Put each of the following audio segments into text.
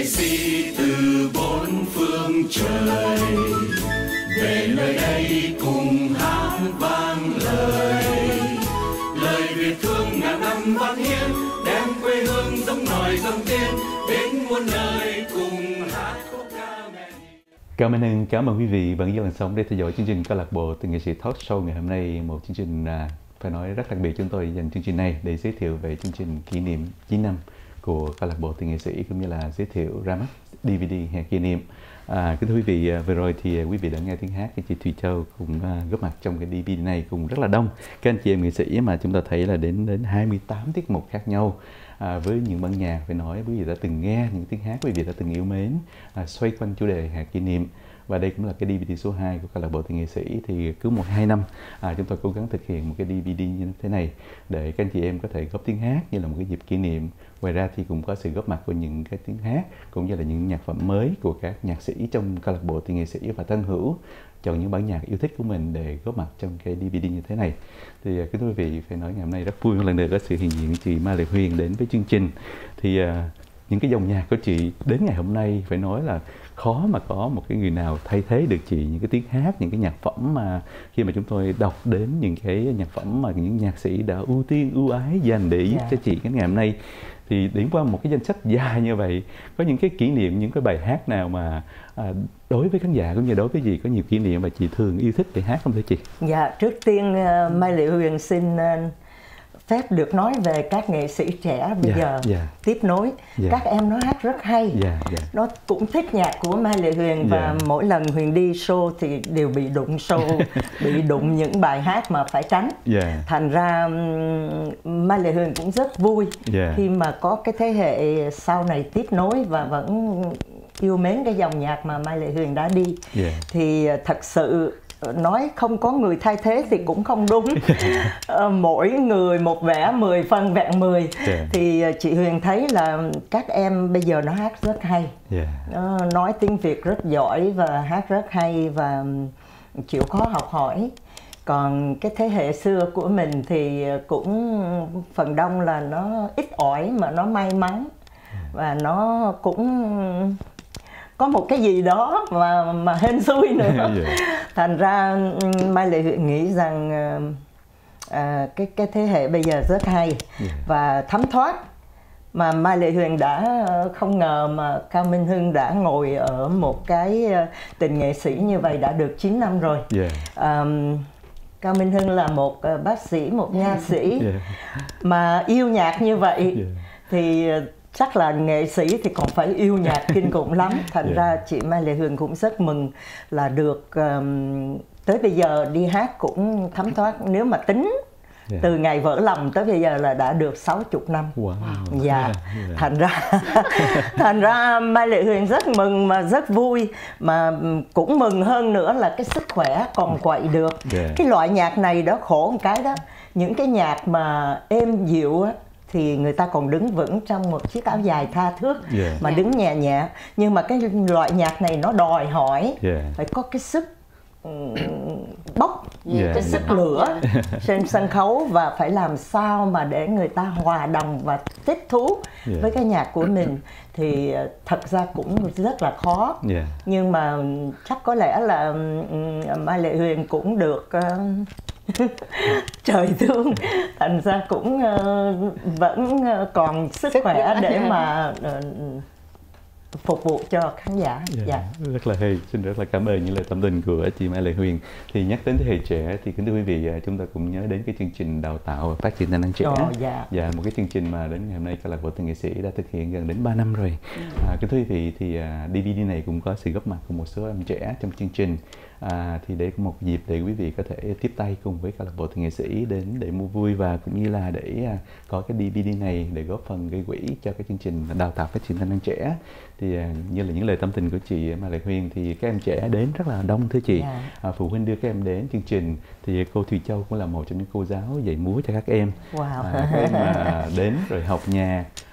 sĩ từ bốn phương trời về nơi đây cùng hát vang lời Việt thương ngàn năm văn hiến, đem quê hương giống nòi giống tiên đến muôn nơi cùng hát khúc ca mẹ. Cảm ơn anh, cảm ơn quý vị vẫn dân làng sống để theo dõi chương trình câu lạc bộ Từ Nghệ Sĩ Talk Show ngày hôm nay, một chương trình phải nói rất đặc biệt. Chúng tôi dành chương trình này để giới thiệu về chương trình kỷ niệm 9 năm của câu lạc bộ Từ Nghệ Sĩ, cũng như là giới thiệu ra mắt DVD hè kỷ niệm. Kính thưa quý vị, vừa rồi thì quý vị đã nghe tiếng hát của chị Thùy Châu cũng góp mặt trong cái DVD này cũng rất là đông các anh chị em nghệ sĩ, mà chúng ta thấy là đến 28 tiết mục khác nhau, với những bản nhạc phải nói quý vị đã từng nghe, những tiếng hát quý vị đã từng yêu mến, xoay quanh chủ đề hè kỷ niệm. Và đây cũng là cái DVD số 2 của câu lạc bộ Từ Nghệ Sĩ. Thì cứ 1-2 năm chúng tôi cố gắng thực hiện một cái DVD như thế này để các anh chị em có thể góp tiếng hát như là một cái dịp kỷ niệm. Ngoài ra thì cũng có sự góp mặt của những cái tiếng hát cũng như là những nhạc phẩm mới của các nhạc sĩ trong câu lạc bộ Từ Nghệ Sĩ và thân hữu chọn những bản nhạc yêu thích của mình để góp mặt trong cái DVD như thế này. Thì kính thưa quý vị, phải nói ngày hôm nay rất vui một lần nữa có sự hiện diện của chị Mai Lệ Huyền đến với chương trình. Thì những cái dòng nhạc của chị đến ngày hôm nay phải nói là khó mà có một cái người nào thay thế được chị. Những cái tiếng hát, những cái nhạc phẩm mà khi mà chúng tôi đọc đến những cái nhạc phẩm mà những nhạc sĩ đã ưu tiên, ưu ái dành để giúp cho chị cái ngày hôm nay, thì đến qua một cái danh sách dài như vậy, có những cái kỷ niệm, những cái bài hát nào mà đối với khán giả cũng như đối với chị có nhiều kỷ niệm mà chị thường yêu thích để hát không thưa chị? Dạ, trước tiên Mai Lệ Huyền xin phép được nói về các nghệ sĩ trẻ bây giờ tiếp nối. Các em nó hát rất hay, nó cũng thích nhạc của Mai Lệ Huyền, và mỗi lần Huyền đi show thì đều bị đụng show, bị đụng những bài hát mà phải tránh. Thành ra Mai Lệ Huyền cũng rất vui khi mà có cái thế hệ sau này tiếp nối và vẫn yêu mến cái dòng nhạc mà Mai Lệ Huyền đã đi. Thì thật sự nói không có người thay thế thì cũng không đúng. Mỗi người một vẻ, 10 phân vẹn 10. Thì chị Huyền thấy là các em bây giờ nó hát rất hay, nó nói tiếng Việt rất giỏi và hát rất hay và chịu khó học hỏi. Còn cái thế hệ xưa của mình thì cũng phần đông là nó ít ỏi mà nó may mắn, và nó cũng có một cái gì đó mà hên xui nữa. Thành ra Mai Lệ Huyền nghĩ rằng cái thế hệ bây giờ rất hay và thấm thoát. Mà Mai Lệ Huyền đã không ngờ mà Cao Minh Hưng đã ngồi ở một cái tình nghệ sĩ như vậy đã được 9 năm rồi. Cao Minh Hưng là một bác sĩ, một nha sĩ mà yêu nhạc như vậy thì chắc là nghệ sĩ thì còn phải yêu nhạc kinh khủng lắm. Thành ra chị Mai Lệ Huyền cũng rất mừng là được tới bây giờ đi hát cũng thấm thoát. Nếu mà tính từ ngày vỡ lòng tới bây giờ là đã được 60 năm. Thành ra Mai Lệ Huyền rất mừng mà rất vui, mà cũng mừng hơn nữa là cái sức khỏe còn quậy được. Cái loại nhạc này đó khổ một cái đó, những cái nhạc mà êm dịu á thì người ta còn đứng vững trong một chiếc áo dài tha thước mà đứng nhẹ nhẹ. Nhưng mà cái loại nhạc này nó đòi hỏi phải có cái sức bốc, cái sức lửa trên sân khấu, và phải làm sao mà để người ta hòa đồng và thích thú với cái nhạc của mình. Thì thật ra cũng rất là khó. Nhưng mà chắc có lẽ là Mai Lệ Huyền cũng được trời thương, thành ra cũng vẫn còn sức khỏe để mà phục vụ cho khán giả. Rất là hay, xin rất là cảm ơn những lời tâm tình của chị Mai Lệ Huyền. Thì nhắc đến thế hệ trẻ thì kính thưa quý vị, chúng ta cũng nhớ đến cái chương trình đào tạo và phát triển tài năng trẻ. Và một cái chương trình mà đến ngày hôm nay câu lạc bộ Từ Nghệ Sĩ đã thực hiện gần đến 3 năm rồi. Kính thưa quý vị, thì DVD này cũng có sự góp mặt của một số em trẻ trong chương trình. Thì đây cũng một dịp để quý vị có thể tiếp tay cùng với câu lạc bộ Từ Nghệ Sĩ đến để mua vui, và cũng như là để có cái DVD này để góp phần gây quỹ cho cái chương trình đào tạo phát triển tài năng trẻ. Thì như là những lời tâm tình của chị Mai Lệ Huyền thì các em trẻ đến rất là đông thưa chị. Phụ huynh đưa các em đến chương trình thì cô Thùy Châu cũng là một trong những cô giáo dạy múa cho các em. Các em đến rồi học nhạc,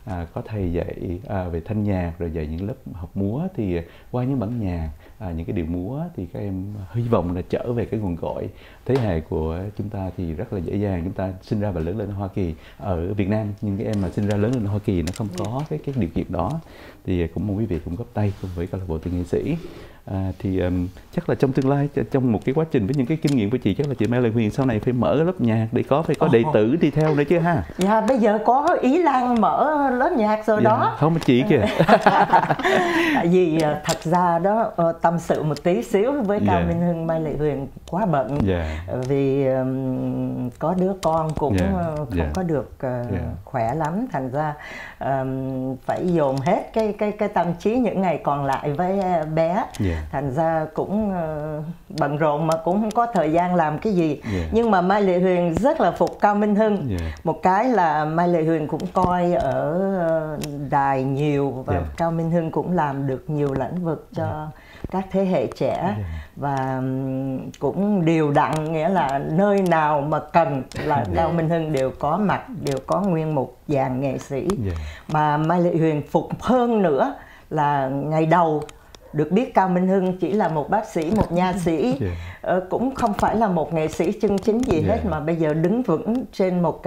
có thầy dạy về thanh nhạc, rồi dạy những lớp học múa, thì qua những bản nhạc, những cái điệu múa thì các em hy vọng là trở về cái nguồn cội. Thế hệ của chúng ta thì rất là dễ dàng, chúng ta sinh ra và lớn lên ở Hoa Kỳ, ở Việt Nam, nhưng cái em mà sinh ra lớn lên ở Hoa Kỳ nó không có cái điều kiện đó, thì cũng mong quý vị cũng góp tay cùng với câu lạc bộ Tình nghệ sĩ. Chắc là trong tương lai, trong một cái quá trình với những cái kinh nghiệm của chị, chắc là chị Mai Lệ Huyền sau này phải mở lớp nhạc để phải có đệ tử đi theo nữa chứ ha. Dạ, bây giờ có Ý Lan mở lớp nhạc rồi đó. Không, chị kìa. Tại vì thật ra đó, tâm sự một tí xíu với Cao Minh Hưng, Mai Lệ Huyền quá bận, vì có đứa con cũng không có được khỏe lắm, thành ra phải dồn hết cái tâm trí những ngày còn lại với bé. Thành ra cũng bận rộn mà cũng không có thời gian làm cái gì. Nhưng mà Mai Lệ Huyền rất là phục Cao Minh Hưng. Một cái là Mai Lệ Huyền cũng coi ở đài nhiều, và Cao Minh Hưng cũng làm được nhiều lĩnh vực cho các thế hệ trẻ, và cũng đều đặn, nghĩa là nơi nào mà cần là Cao Minh Hưng đều có mặt, đều có nguyên một dàn nghệ sĩ. Mà Mai Lệ Huyền phục hơn nữa là ngày đầu được biết Cao Minh Hưng chỉ là một bác sĩ, một nha sĩ, cũng không phải là một nghệ sĩ chân chính gì hết, mà bây giờ đứng vững trên một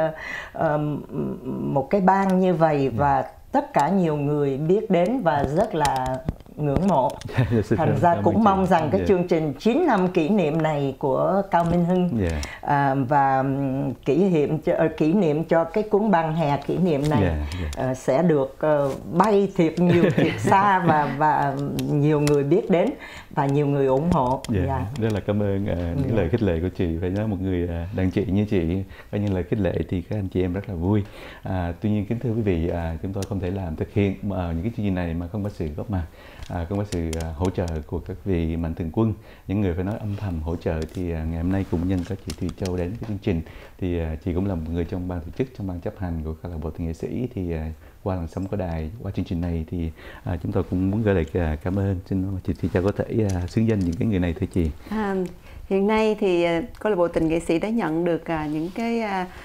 cái ban như vậy, và tất cả nhiều người biết đến và rất là ngưỡng mộ. Thành ra cũng mong rằng cái chương trình 9 năm kỷ niệm này của Cao Minh Hưng và kỷ niệm cho cái cuốn băng hè kỷ niệm này sẽ được bay thiệt nhiều, thiệt xa, và nhiều người biết đến và nhiều người ủng hộ. Rất là cảm ơn những lời khích lệ của chị. Phải nói một người đàn chị như chị có những lời khích lệ thì các anh chị em rất là vui. Tuy nhiên kính thưa quý vị, chúng tôi không thể làm thực hiện những cái chương trình này mà không có sự góp mặt, không có sự hỗ trợ của các vị mạnh thường quân, những người phải nói âm thầm hỗ trợ. Thì ngày hôm nay cùng nhân có chị Thùy Châu đến với chương trình, thì chị cũng là một người trong ban tổ chức, trong ban chấp hành của câu lạc bộ Tình nghệ sĩ. Thì qua làn sóng của đài, qua chương trình này thì chúng tôi cũng muốn gửi lời cảm ơn. Xin chị Thùy Châu có thể xưng danh những cái người này thưa chị. Hiện nay thì câu lạc bộ Tình nghệ sĩ đã nhận được những cái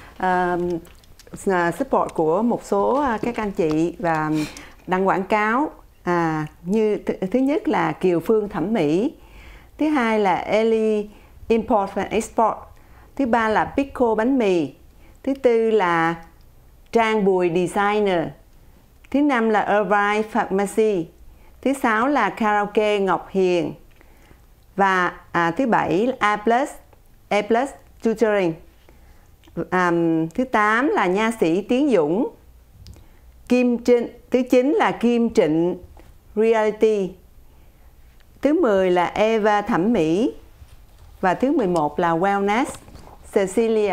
support của một số các anh chị và đăng quảng cáo. Như thứ nhất là Kiều Phương thẩm mỹ, thứ hai là Eli Import and Export, thứ ba là Pico bánh mì, thứ tư là Trang Bùi Designer, thứ năm là Irvine Pharmacy, thứ sáu là Karaoke Ngọc Hiền, và thứ bảy là A Plus Tutoring, thứ 8 là nha sĩ Tiến Dũng, thứ 9 là Kim Trịnh Reality, thứ 10 là Eva thẩm mỹ, và thứ 11 là Wellness Cecilia.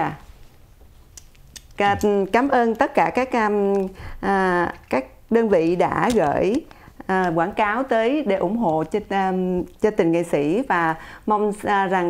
Cảm ơn tất cả các đơn vị đã gửi quảng cáo tới để ủng hộ cho Tình nghệ sĩ, và mong rằng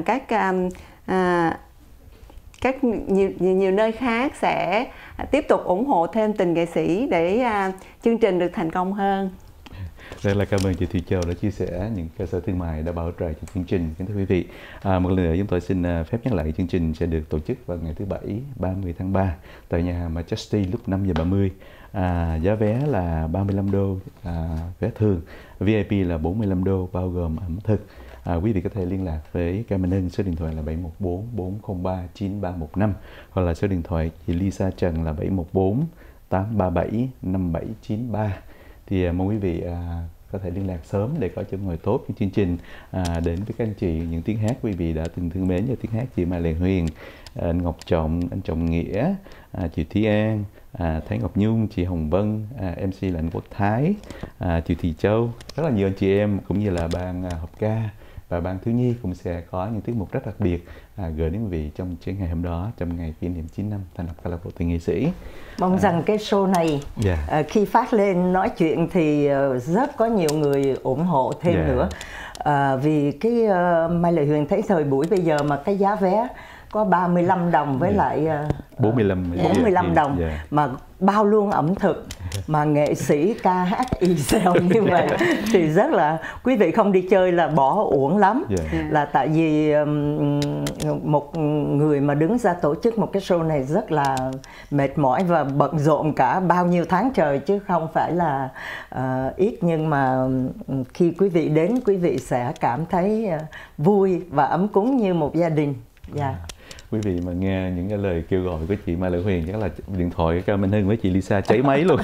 các nhiều nơi khác sẽ tiếp tục ủng hộ thêm Tình nghệ sĩ để chương trình được thành công hơn. Rất là cảm ơn chị Thùy Châu đã chia sẻ những cơ sở thương mại đã bảo trợ cho chương trình. Kính thưa quý vị, một lần nữa chúng tôi xin phép nhắc lại chương trình sẽ được tổ chức vào ngày thứ Bảy 30 tháng 3 tại nhà hàng Majesty lúc 5 giờ 30. Giá vé là 35 đô vé thường, VIP là 45 đô bao gồm ẩm thực. Quý vị có thể liên lạc với Cao Minh Hưng, số điện thoại là 714 403 9315, hoặc là số điện thoại chị Lisa Trần là 714 837 5793. Thì mong quý vị có thể liên lạc sớm để có chỗ ngồi tốt cho chương trình đến với các anh chị. Những tiếng hát quý vị đã từng thương mến như tiếng hát chị Mai Lệ Huyền, anh Ngọc Trọng, anh Trọng Nghĩa, chị Thúy An, Thái Ngọc Nhung, chị Hồng Vân, MC là anh Quốc Thái, chị Thùy Châu, rất là nhiều anh chị em cũng như là ban học ca và ban thiếu nhi cũng sẽ có những tiết mục rất đặc biệt gửi đến quý vị trong ngày hôm đó, trong ngày kỷ niệm 9 năm thành lập câu lạc bộ Tình nghệ sĩ. Mong rằng cái show này khi phát lên nói chuyện thì rất có nhiều người ủng hộ thêm nữa. Vì cái Mai Lệ Huyền thấy thời buổi bây giờ mà cái giá vé có 35 đồng với lại 45 đồng mà bao luôn ẩm thực, mà nghệ sĩ ca hát y xèo như vậy thì rất là, quý vị không đi chơi là bỏ uổng lắm. Là tại vì một người mà đứng ra tổ chức một cái show này rất là mệt mỏi và bận rộn cả bao nhiêu tháng trời chứ không phải là ít. Nhưng mà khi quý vị đến, quý vị sẽ cảm thấy vui và ấm cúng như một gia đình. Quý vị mà nghe những cái lời kêu gọi của chị Mai Lệ Huyền chắc là điện thoại Cao Minh Hưng với chị Lisa cháy máy luôn.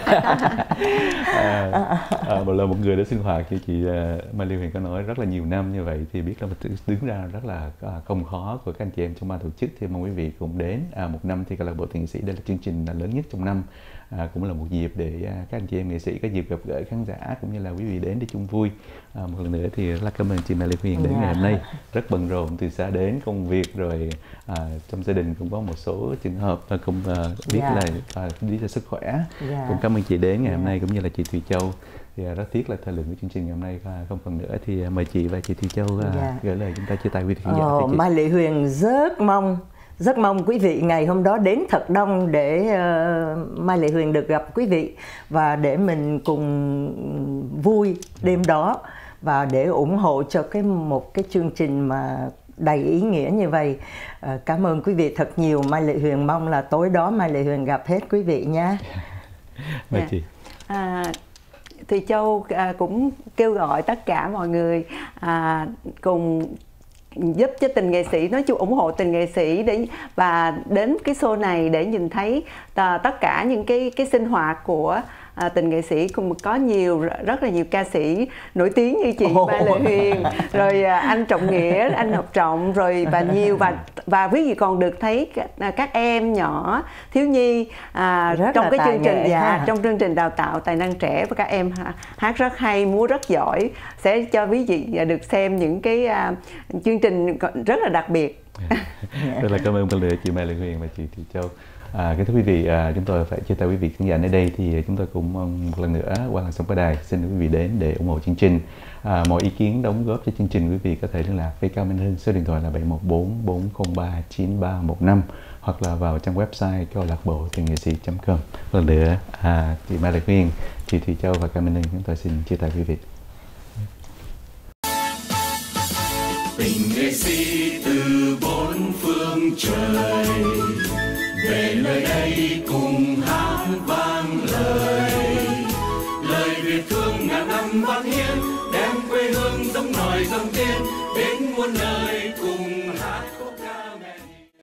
Một lần một người đã sinh hoạt cho chị Mai Lệ Huyền có nói rất là nhiều năm như vậy thì biết là mình đứng ra rất là không khó của các anh chị em trong ban tổ chức, thì mong quý vị cùng đến. Một năm thì câu lạc bộ Tiền Nghệ Sĩ đây là chương trình lớn nhất trong năm, cũng là một dịp để các anh chị em nghệ sĩ có dịp gặp gỡ khán giả cũng như là quý vị đến để chung vui. Một lần nữa thì rất là cảm ơn chị Mai Lệ Huyền đến ngày hôm nay, rất bận rộn từ xa đến công việc rồi trong gia đình cũng có một số trường hợp cũng biết là lý do sức khỏe. Cũng cảm ơn chị đến ngày hôm nay cũng như là chị Thùy Châu. Thì rất tiếc là thời lượng của chương trình ngày hôm nay không còn nữa, thì mời chị và chị Thùy Châu gửi lời chúng ta chia tay quý vị khán giả. Mai Lệ Huyền rất mong quý vị ngày hôm đó đến thật đông để Mai Lệ Huyền được gặp quý vị và để mình cùng vui đêm đó và để ủng hộ cho một cái chương trình mà đầy ý nghĩa như vậy. Cảm ơn quý vị thật nhiều. Mai Lệ Huyền mong là tối đó Mai Lệ Huyền gặp hết quý vị nha. Mời chị. Thùy Châu cũng kêu gọi tất cả mọi người cùng giúp cho Tình Nghệ Sĩ, nói chung ủng hộ Tình Nghệ Sĩ và đến cái show này để nhìn thấy tất cả những cái sinh hoạt của Tình Nghệ Sĩ, cũng có rất là nhiều ca sĩ nổi tiếng như chị Mai Lệ Huyền, rồi anh Trọng Nghĩa, anh Học Trọng, rồi và quý vị còn được thấy các em nhỏ thiếu nhi trong cái chương trình trong chương trình đào tạo tài năng trẻ, và các em hát rất hay, múa rất giỏi, sẽ cho quý vị được xem những cái chương trình rất là đặc biệt. Rất là cảm ơn một lần chị Mai Lệ Huyền và chị Thùy Châu. Kính thưa quý vị, chúng tôi phải chia tay quý vị khán giả nơi đây, thì chúng tôi cũng một lần nữa qua làn sóng đài xin quý vị đến để ủng hộ chương trình. Mọi ý kiến đóng góp cho chương trình quý vị có thể liên lạc với Cao Minh Hưng, số điện thoại là 714-403-9315 hoặc là vào trang website câu lạc bộ Tình Nghệ Sĩ.com. Một lần nữa, chị Mai Lệ Huyền, chị Thùy Châu và Cao Minh Hưng, chúng tôi xin chia tay quý vị. Tình nghệ sĩ từ bốn phương trời về nơi đây cùng hát vang lời Việt thương ngàn năm văn hiến, đem quê hương giống nòi giống tiên đến muôn nơi.